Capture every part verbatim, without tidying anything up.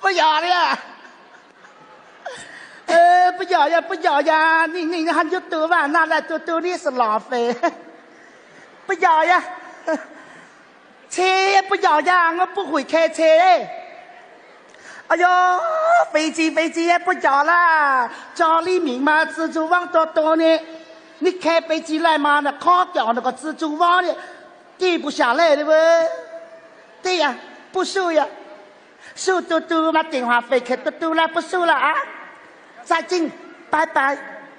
不要了呀。呃，不要呀，不要呀！你你还就多吧，拿来多多的是浪费。不要呀，车也不要呀，我不会开车。哎呦，飞机飞机也不要了，家里面嘛蜘蛛网多多呢。你开飞机来嘛，那卡掉那个蜘蛛网的，掉不下来的不？对呀，不收呀，收嘟嘟嘛，电话费给嘟嘟了，不收了啊！再见，拜拜。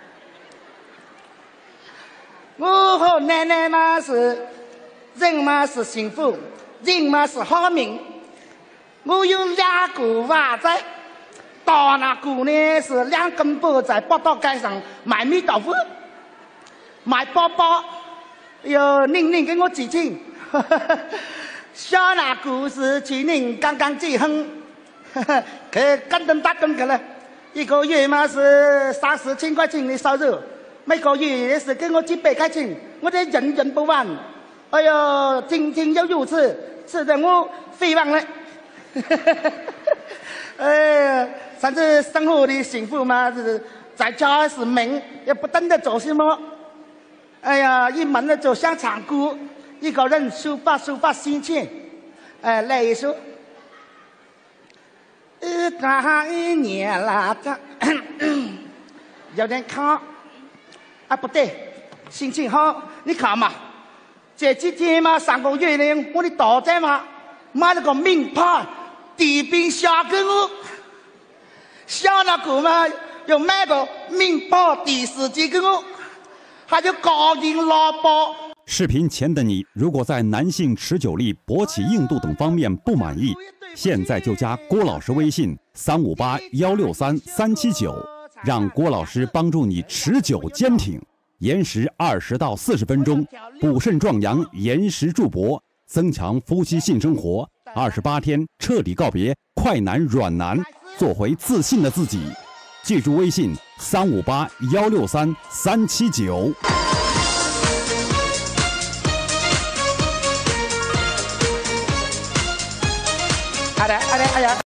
我和奶奶嘛是人嘛是幸福，人嘛是好命。我有两个娃子，大那个呢是两根脖在八道街上卖米豆腐，卖包包，有宁宁给我寄钱。小那个是去年刚刚结婚，去跟灯打工去了。一个月嘛是三四千块钱的收入，每个月也是给我几百块钱，我这人人不完。哎呦，天天要如此，吃得我飞忘了。哎呀，反正生活的幸福嘛，是在家是忙，也不懂得做什么。哎呀，一闷了就想唱歌，一个人抒发抒发心情。哎，来一首。呃，大一年了，这有点卡啊，不对，心情好。你看嘛，这几天嘛，上个月呢，我的大仔嘛买了个名牌地冰箱给我，小那个嘛又买个名牌电视机给我，还有高音喇叭。 视频前的你，如果在男性持久力、勃起硬度等方面不满意，现在就加郭老师微信三五八幺六三三七九，让郭老师帮助你持久坚挺，延时二十到四十分钟，补肾壮阳，延时助勃，增强夫妻性生活，二十八天彻底告别快男软男，做回自信的自己。记住微信三五八幺六三三七九。 哎呀，哎呀，哎呀！